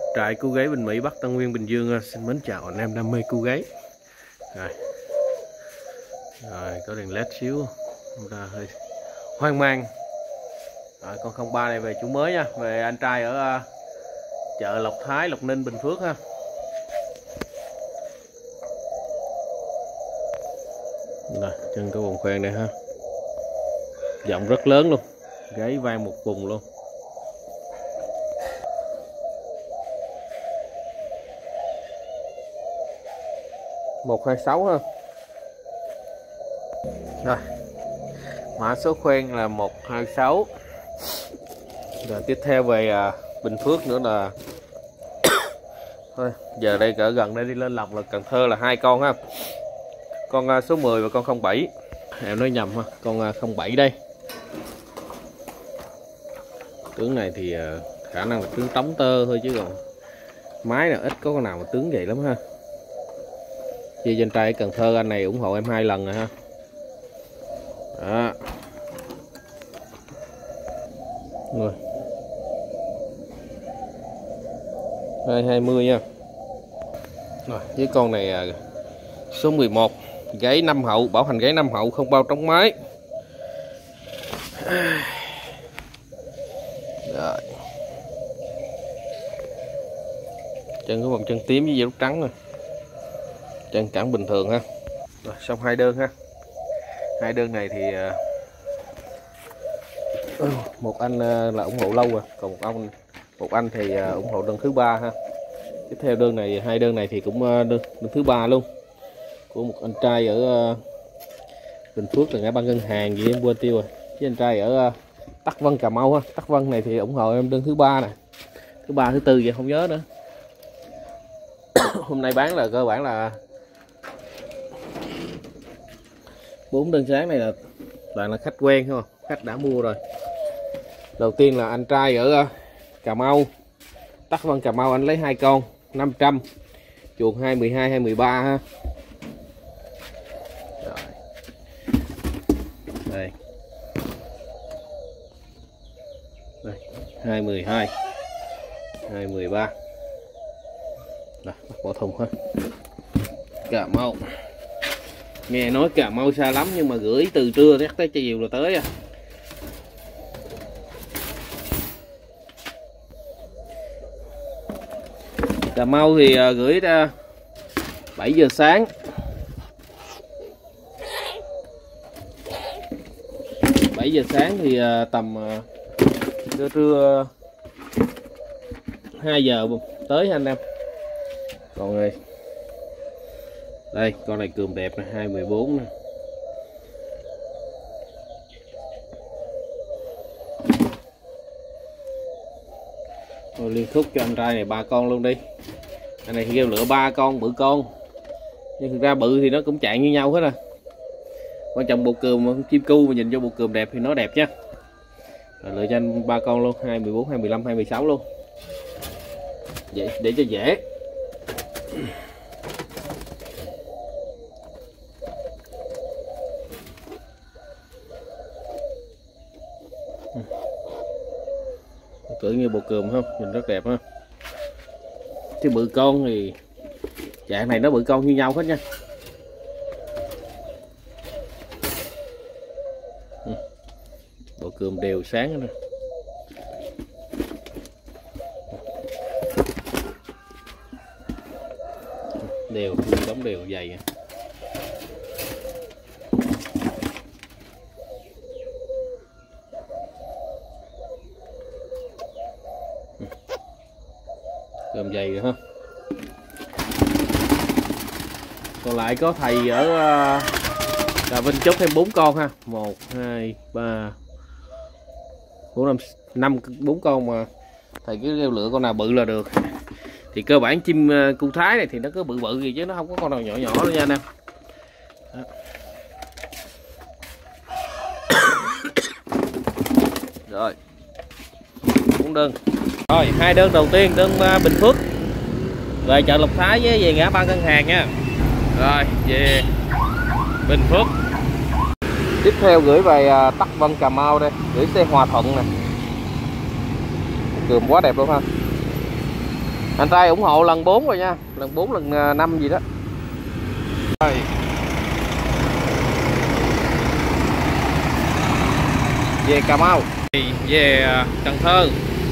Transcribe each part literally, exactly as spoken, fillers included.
Trại Cú Gáy Bình Mỹ, Bắc Tân Nguyên, Bình Dương. Xin mến chào anh em đam mê cú gáy. Rồi, rồi có đèn led xíu, chúng ta hơi hoang mang. Rồi, con không ba này về chủ mới nha, về anh trai ở uh, chợ Lộc Thái, Lộc Ninh, Bình Phước ha. Rồi, chân có vòng khoen này ha, giọng rất lớn luôn, gáy vang một vùng luôn. Một hai sáu ha. Rồi, mã số khoen là một hai sáu. Rồi tiếp theo về à, Bình Phước nữa là thôi giờ đây cỡ gần đây đi lên Lộc là Cần Thơ là hai con ha, con à, số mười và con không bảy. Em nói nhầm ha, con à, không bảy đây. Tướng này thì à, khả năng là tướng trống tơ thôi, chứ còn máy là ít có con nào mà tướng vậy lắm ha. Chia trên trai Cần Thơ anh này ủng hộ em hai lần rồi ha. Đó. Rồi. hai hai mươi nha. Rồi, với con này số mười một, gáy năm hậu, bảo hành gáy năm hậu, không bao trống máy. Rồi. Chân có vòng chân tím với dấu trắng rồi. Chân cẳng bình thường ha. Rồi, xong hai đơn ha. Hai đơn này thì uh, một anh uh, là ủng hộ lâu rồi, còn một ông một anh thì uh, ủng hộ đơn thứ ba ha. Tiếp theo đơn này, hai đơn này thì cũng uh, đơn, đơn thứ ba luôn, của một anh trai ở uh, Bình Phước là ngã ba ngân hàng gì em quên tiêu rồi, với anh trai ở uh, Tắc Vân, Cà Mau ha. Tắc Vân này thì ủng hộ em đơn thứ ba nè, thứ ba thứ tư vậy không nhớ nữa. Hôm nay bán là cơ bản là bốn đơn sáng này là toàn là khách quen không, khách đã mua rồi. Đầu tiên là anh trai ở Cà Mau, Tắc Vân Cà Mau, anh lấy hai con năm trăm, chuồng hai mười hai hai mười ba ha. Rồi. Đây. Đây, hai mười hai hai mười ba. Rồi, bắt bỏ thùng ha. Cà Mau. Nghe nói Cà Mau xa lắm nhưng mà gửi từ trưa chắc tới chiều là tới à. Cà Mau thì gửi ra bảy giờ sáng. bảy giờ sáng thì tầm trưa trưa hai giờ tới anh em. Còn rồi. Đây, con này cườm đẹp nè, hai mười bốn nè. Rồi liên thúc cho anh trai này ba con luôn đi. Anh này thì kêu lựa ba con bự con. Nhưng thực ra bự thì nó cũng chạy như nhau hết à. Quan trọng bột cườm chim cu mà nhìn vô bột cườm đẹp thì nó đẹp nha. Rồi lựa cho anh ba con luôn, hai mười bốn, hai mười lăm, hai mười sáu luôn. Vậy để cho dễ. Tưởng như bột cườm không, nhìn rất đẹp ha. Chứ bự con thì dạng này nó bự con như nhau hết nha. Bộ cườm đều sáng nè. Đều, đóng đều dày. Cơm dày rồi ha. Còn lại có thầy ở Trà Vinh chốt thêm bốn con ha. Một, hai, ba, bốn, năm, năm, bốn con mà thầy cứ leo lựa con nào bự là được. Thì cơ bản chim cu Thái này thì nó cứ bự bự gì chứ nó không có con nào nhỏ nhỏ đâu nha anh em. Rồi, bốn đơn. Rồi, hai đơn đầu tiên, đơn Bình Phước về chợ Lộc Thái với về ngã ba ngân hàng nha. Rồi, về Bình Phước. Tiếp theo gửi về Tắc Vân Cà Mau đây, gửi xe Hòa Thuận nè. Cườm quá đẹp luôn ha. Anh trai ủng hộ lần bốn rồi nha, lần bốn lần năm gì đó. Rồi. Về Cà Mau, về Cần Thơ.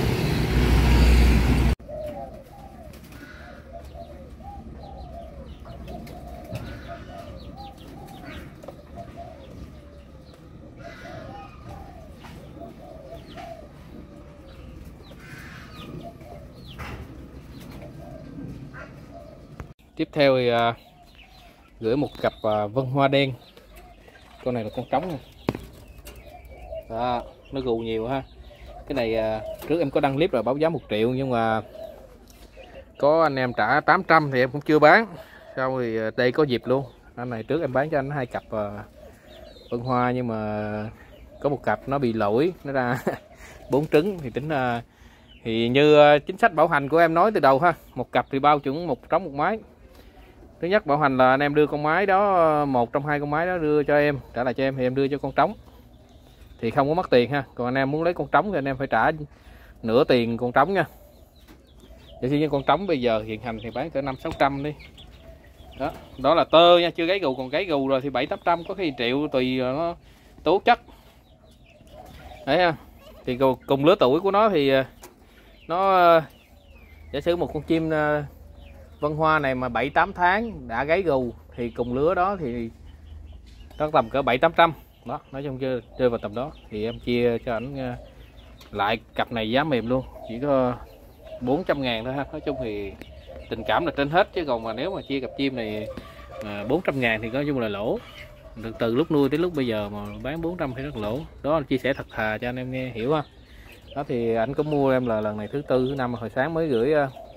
Tiếp theo thì uh, gửi một cặp uh, vân hoa đen. Con này là con trống nha. Đó, nó gù nhiều ha. Cái này uh, trước em có đăng clip rồi, báo giá một triệu nhưng mà có anh em trả tám trăm thì em cũng chưa bán. Sau thì uh, đây có dịp luôn. Anh này trước em bán cho anh hai cặp uh, vân hoa nhưng mà có một cặp nó bị lỗi, nó ra bốn trứng thì tính uh, thì như uh, chính sách bảo hành của em nói từ đầu ha, một cặp thì bao chuẩn một trống một mái. Thứ nhất bảo hành là anh em đưa con mái đó, một trong hai con mái đó đưa cho em, trả lại cho em thì em đưa cho con trống thì không có mất tiền ha. Còn anh em muốn lấy con trống thì anh em phải trả nửa tiền con trống nha. Vậy thì con trống bây giờ hiện hành thì bán cỡ năm sáu trăm đi. Đó, đó là tơ nha, chưa gáy gù, còn gáy gù rồi thì bảy tám trăm, có khi triệu tùy nó tố chất. Đấy ha. Thì cùng lứa tuổi của nó thì nó giả sử một con chim vân hoa này mà bảy tám tháng đã gáy gù thì cùng lứa đó thì nó tầm cỡ bảy tám trăm. Đó, nói chung chưa rơi vào tầm đó thì em chia cho ảnh lại cặp này giá mềm luôn, chỉ có bốn trăm ngàn thôi ha. Nói chung thì tình cảm là trên hết, chứ còn mà nếu mà chia cặp chim này bốn trăm ngàn thì nói chung là lỗ. Từ, từ lúc nuôi tới lúc bây giờ mà bán bốn trăm thì rất lỗ. Đó là chia sẻ thật thà cho anh em nghe hiểu ha. Đó thì anh có mua em là lần này thứ tư thứ năm, hồi sáng mới gửi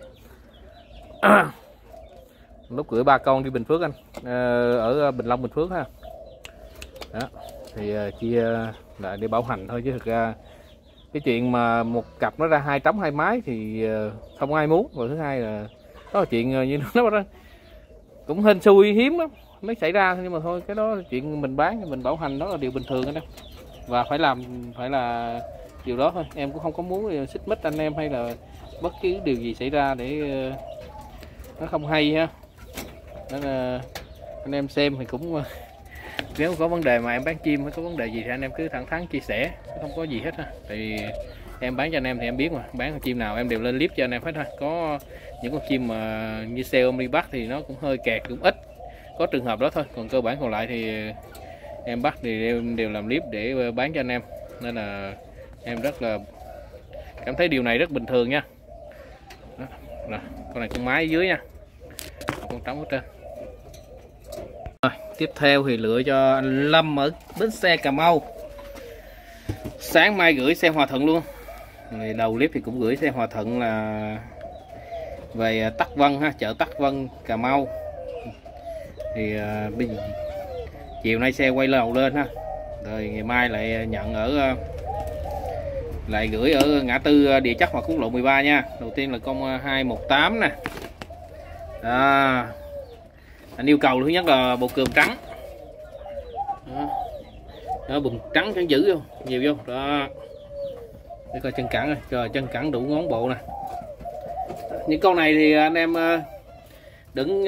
lúc gửi ba con đi Bình Phước anh, ở Bình Long Bình Phước ha. Đó thì chia lại để bảo hành thôi, chứ thực ra cái chuyện mà một cặp nó ra hai trống hai mái thì không ai muốn. Và thứ hai là đó là chuyện như nó cũng hên xui hiếm lắm mới xảy ra, nhưng mà thôi cái đó là chuyện mình bán mình bảo hành, đó là điều bình thường đó, và phải làm phải là điều đó thôi. Em cũng không có muốn xích mích anh em hay là bất cứ điều gì xảy ra để nó không hay ha. Nên là anh em xem thì cũng nếu có vấn đề mà em bán chim hay có vấn đề gì thì anh em cứ thẳng thắn chia sẻ, không có gì hết ha. Thì em bán cho anh em thì em biết mà, bán con chim nào em đều lên clip cho anh em hết ha. Có những con chim mà như xe ôm đi bắt thì nó cũng hơi kẹt, cũng ít có trường hợp đó thôi, còn cơ bản còn lại thì em bắt thì em đều làm clip để bán cho anh em, nên là em rất là cảm thấy điều này rất bình thường nha. Đó. Rồi, con này con mái dưới nha, con trống ở trên. Rồi, tiếp theo thì lựa cho anh Lâm ở bến xe Cà Mau. Sáng mai gửi xe Hòa Thuận luôn. Rồi đầu clip thì cũng gửi xe Hòa Thuận là về Tắc Vân ha, chợ Tắc Vân Cà Mau. Thì uh, chiều nay xe quay lầu lên ha, rồi ngày mai lại nhận ở lại gửi ở ngã tư Địa Chất hoặc quốc lộ mười ba nha. Đầu tiên là con hai một tám nè. Đó. Anh yêu cầu thứ nhất là bồ cườm trắng. Đó, đó bùm trắng trắng dữ vô, nhiều vô. Đó. Để coi chân cẳng rồi, rồi chân cẳng đủ ngón bộ nè. Những con này thì anh em đừng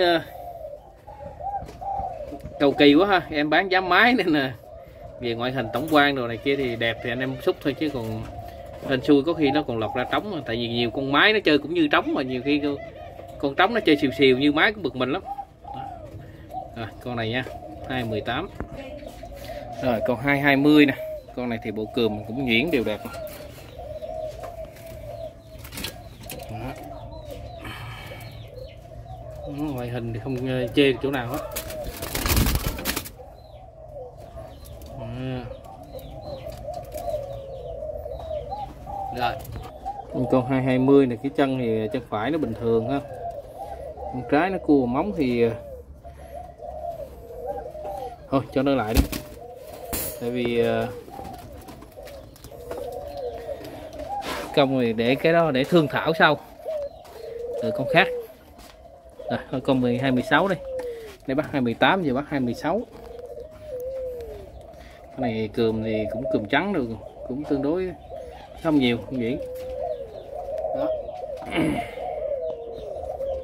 cầu kỳ quá ha, em bán giá máy nên là về ngoại hình tổng quan đồ này kia thì đẹp thì anh em xúc thôi, chứ còn hên xui có khi nó còn lọc ra trống. Tại vì nhiều con mái nó chơi cũng như trống, mà nhiều khi con trống nó chơi xìu xìu như mái cũng bực mình lắm. Rồi con này nha, hai mười tám. Rồi con hai hai mươi nè, con này thì bộ cườm cũng nhuyễn đều đẹp. Đó. Ngoại hình thì không chê chỗ nào hết. Rồi con hai hai mươi này, cái chân thì chân phải nó bình thường ha, chân trái nó cua móng thì thôi cho nó lại đi, tại vì công thì để cái đó để thương thảo sau rồi con khác. Rồi thôi con mười hai mười sáu đi, đây bắt hai mười tám giờ bắt hai mười sáu. Cái này cườm thì cũng cườm trắng được, cũng tương đối không nhiều, không nhuyễn. Đó.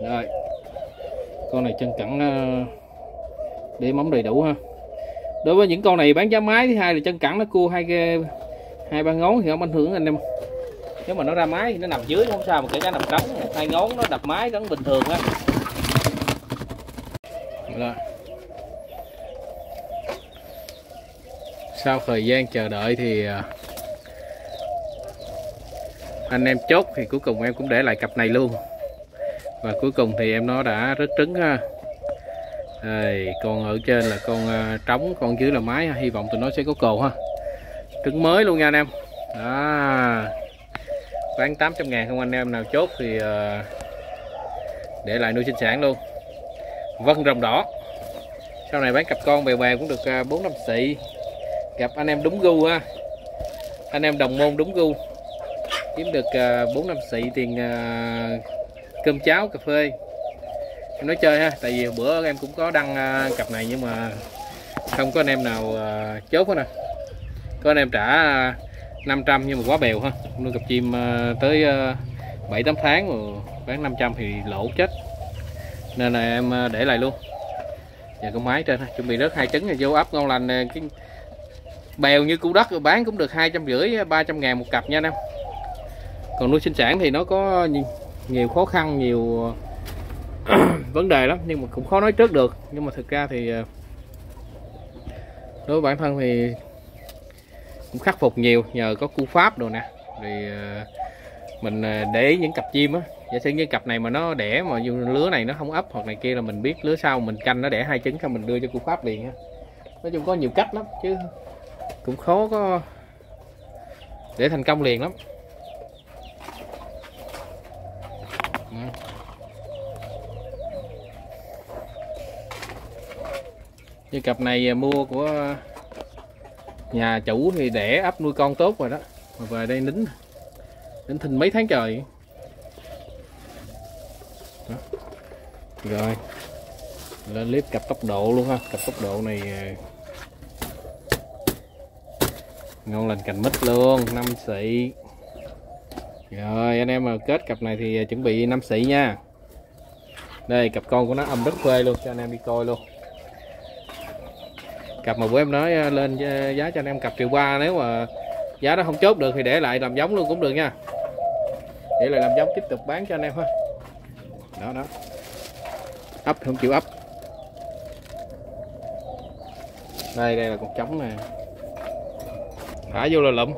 Rồi con này chân cẳng để móng đầy đủ ha. Đối với những con này bán giá máy, thứ hai là chân cẳng nó cua hai cái hai ba ngón thì không ảnh hưởng anh em. Nếu mà nó ra máy thì nó nằm dưới không sao, mà kể cả nằm trống hai ngón nó đập máy vẫn bình thường á. Rồi. Sau thời gian chờ đợi thì anh em chốt thì cuối cùng em cũng để lại cặp này luôn. Và cuối cùng thì em nó đã rớt trứng ha. Đây, con ở trên là con uh, trống, con dưới là mái ha. Hy vọng tụi nó sẽ có cồ ha. Trứng mới luôn nha anh em. Đó. Bán tám trăm ngàn không anh em nào chốt thì uh, để lại nuôi sinh sản luôn. Vân rồng đỏ. Sau này bán cặp con bèo bèo cũng được bốn năm xị. Gặp anh em đúng gu ha. Anh em đồng môn đúng gu. Kiếm được bốn năm xị tiền uh, cơm cháo cà phê. Em nói chơi ha, tại vì bữa em cũng có đăng uh, cặp này nhưng mà không có anh em nào uh, chốt hết nè. Có anh em trả uh, năm trăm nhưng mà quá bèo ha. Nuôi cặp chim uh, tới uh, bảy tám tháng mà bán năm trăm thì lỗ chết. Nên là em uh, để lại luôn. Giờ con máy trên ha, chuẩn bị rớt hai trứng rồi vô ấp ngon lành. Cái bèo như củ đất rồi bán cũng được hai trăm rưỡi ba trăm ngàn một cặp nha anh em. Còn nuôi sinh sản thì nó có nhiều khó khăn, nhiều vấn đề lắm nhưng mà cũng khó nói trước được. Nhưng mà thực ra thì đối với bản thân thì cũng khắc phục nhiều nhờ có cu pháp đồ nè. Thì mình để ý những cặp chim á, giả sử như cặp này mà nó đẻ mà lứa này nó không ấp hoặc này kia là mình biết lứa sau mình canh nó đẻ hai trứng xong mình đưa cho cu pháp liền ha. Nói chung có nhiều cách lắm chứ cũng khó có để thành công liền lắm. Như cặp này mua của nhà chủ thì đẻ ấp nuôi con tốt rồi đó, mà về đây nín nín thinh mấy tháng trời đó. Rồi lên clip cặp tốc độ luôn ha. Cặp tốc độ này ngon lành cành mít luôn, năm xị. Rồi anh em mà kết cặp này thì chuẩn bị năm xị nha. Đây cặp con của nó âm rất phê luôn, cho anh em đi coi luôn. Cặp mà bữa em nói lên giá cho anh em cặp triệu ba, nếu mà giá đó không chốt được thì để lại làm giống luôn cũng được nha. Để lại làm giống tiếp tục bán cho anh em ha. Đó đó. Ấp không chịu ấp. Đây đây là con trống nè. Thả vô là lụm.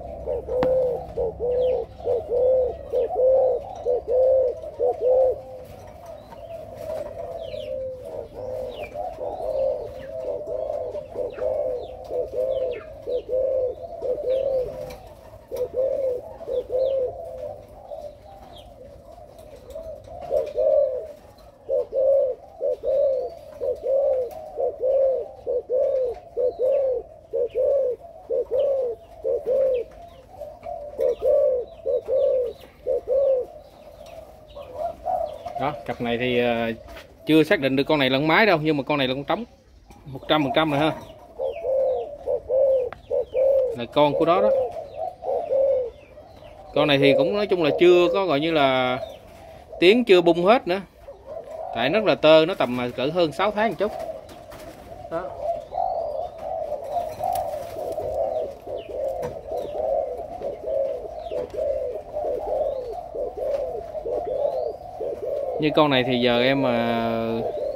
Đó, cặp này thì uh, chưa xác định được con này là con mái đâu, nhưng mà con này là con trống một trăm phần trăm rồi ha. Là con của đó đó. Con này thì cũng nói chung là chưa có gọi như là tiếng chưa bung hết nữa. Tại rất là tơ, nó tầm cỡ hơn sáu tháng một chút. Đó. Như con này thì giờ em mà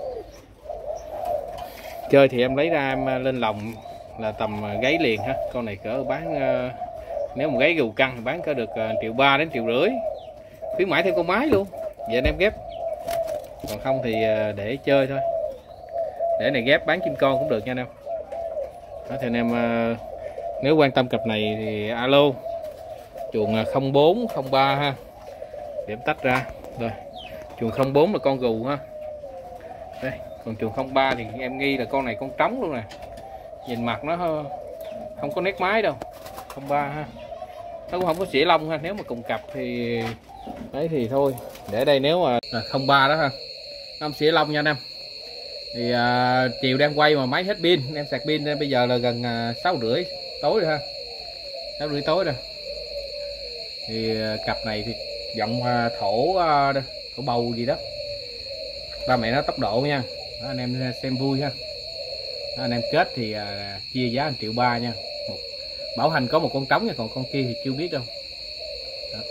chơi thì em lấy ra em lên lòng là tầm gáy liền ha. Con này cỡ bán nếu mà gáy gù căng thì bán cỡ được triệu ba đến triệu rưỡi. Khuyến mãi thêm con mái luôn. Vậy anh em ghép. Còn không thì để chơi thôi. Để này ghép bán chim con cũng được nha anh em. Đó, thì anh em nếu quan tâm cặp này thì alo. Chuồng không bốn không ba ha. Để em tách ra. Rồi. Chuồng không bốn là con gù ha. Đây, còn chuồng không ba thì em nghi là con này con trống luôn nè. Nhìn mặt nó không có nét mái đâu. không ba ha. Nó cũng không có xỉa lông ha, nếu mà cùng cặp thì đấy thì thôi. Để đây nếu mà à, không ba đó ha. Nó không xỉa lông nha anh em. Thì à, chiều đang quay mà máy hết pin, em sạc pin nên bây giờ là gần à, sáu rưỡi tối rồi ha. sáu rưỡi tối rồi. Thì à, cặp này thì giọng à, thổ à, thổ bầu gì đó. ba mẹ nó tốc độ nha. Đó, anh em xem vui ha. Đó, anh em kết thì à, chia giá một triệu ba nha. Một, bảo hành có một con trống nha, còn con kia thì chưa biết đâu. Đó.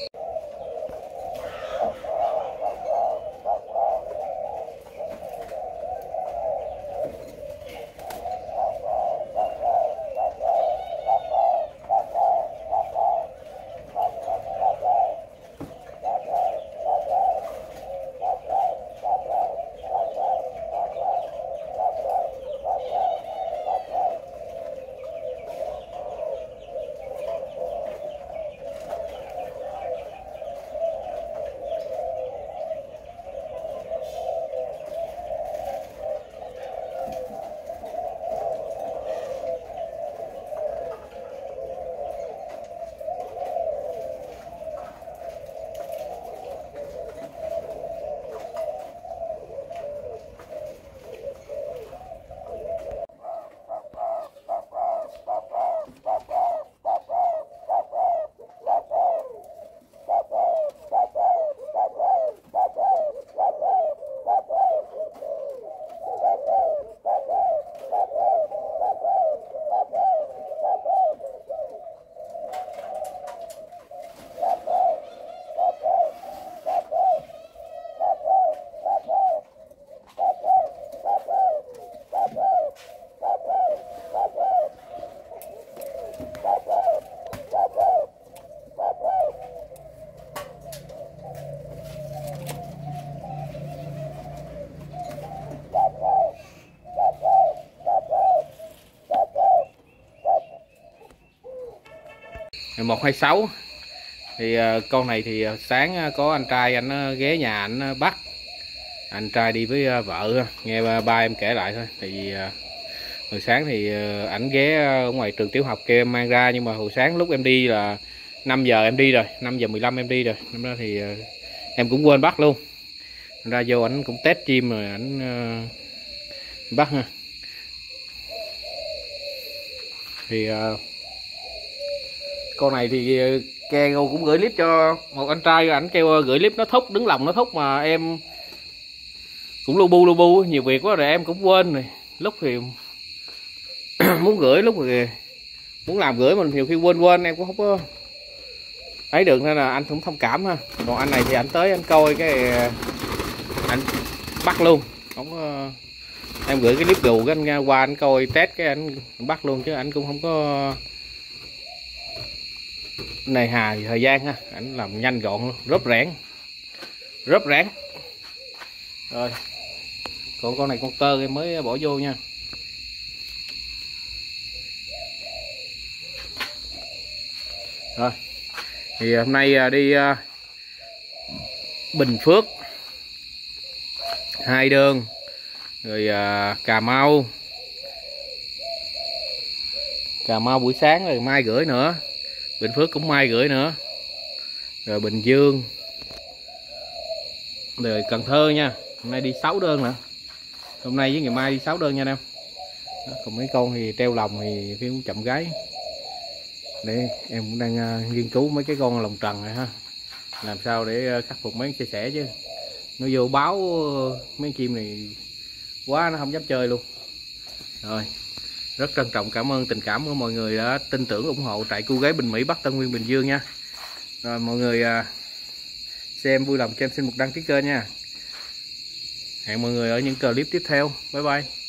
một hai sáu thì uh, con này thì sáng có anh trai anh ghé nhà anh bắt, anh trai đi với uh, vợ, nghe ba em kể lại thôi. Tại vì uh, hồi sáng thì uh, ảnh ghé ở ngoài trường tiểu học kia em mang ra, nhưng mà hồi sáng lúc em đi là năm giờ em đi rồi, năm giờ mười lăm em đi rồi, năm đó thì uh, em cũng quên bắt luôn. Ra vô ảnh cũng test chim rồi ảnh uh, bắt ha. Thì uh, con này thì kêu cũng gửi clip cho một anh trai, ảnh kêu gửi clip nó thúc, đứng lòng nó thúc mà em cũng lu bu lu bu nhiều việc quá rồi em cũng quên rồi. Lúc thì muốn gửi, lúc thì muốn làm gửi mình nhiều khi quên quên em cũng không có ấy được, nên là anh cũng thông cảm ha. Còn anh này thì anh tới anh coi cái anh bắt luôn, không có, em gửi cái clip gù cái anh qua anh coi test cái anh bắt luôn, chứ anh cũng không có này hà thời gian ha. Ảnh làm nhanh gọn luôn, rớp rẽn rớp rẽn rồi. Còn con này con tơ em mới bỏ vô nha. Rồi thì hôm nay đi Bình Phước hai đơn, rồi Cà Mau Cà Mau buổi sáng, rồi mai gửi nữa, Bình Phước cũng mai gửi nữa, rồi Bình Dương, rồi Cần Thơ nha. Hôm nay đi sáu đơn nữa, hôm nay với ngày mai đi sáu đơn nha anh em. Đó, còn mấy con thì treo lòng thì phim cũng chậm gái. Để em cũng đang uh, nghiên cứu mấy cái con lồng trần này ha, làm sao để uh, khắc phục mấy chia sẻ, chứ nó vô báo uh, mấy chim này quá nó không dám chơi luôn. Rồi rất trân trọng cảm ơn tình cảm của mọi người đã tin tưởng ủng hộ trại cua gáy Bình Mỹ, Bắc Tân Nguyên, Bình Dương nha. Rồi mọi người uh, xem vui lòng cho em xin một đăng ký kênh nha. Hẹn mọi người ở những clip tiếp theo. Bye bye.